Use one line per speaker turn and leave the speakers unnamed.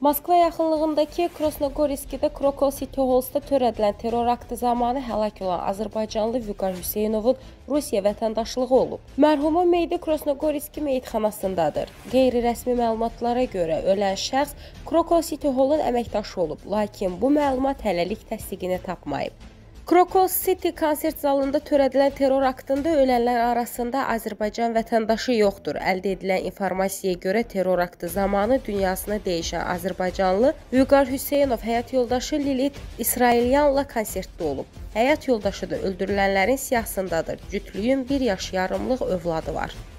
Moskva yaxınlığındakı Krasnoqorskidə Krokol City Halls'da törədilən terror aktı zamanı həlak olan Azərbaycanlı Vüqar Hüseynovun Rusiya vətəndaşlığı olub. Mərhumun meyidi Krasnoqorski meyitxanasındadır. Qeyri-rəsmi məlumatlara görə ölən şəxs Krokol City Hall'un əməkdaşı olub, lakin bu məlumat hələlik təsdiqini tapmayıb. Krokol City konsert zalında törədilən terror aktında ölənlər arasında Azərbaycan vətəndaşı yoxdur. Əldə edilən informasiyaya görə terror aktı zamanı dünyasını dəyişən Azərbaycanlı Vüqar Hüseynov həyat yoldaşı Lilit İsrailyanla konsertdə olub. Həyat yoldaşı da öldürülənlərin siyahısındadır. Cütlüyün 1 yaş yarımlıq övladı var.